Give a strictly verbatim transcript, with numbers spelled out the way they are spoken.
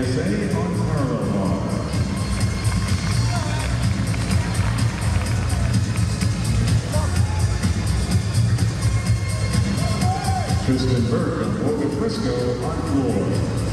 S A on parallel bars. Tristan Burke of Morgan Frisco on floor.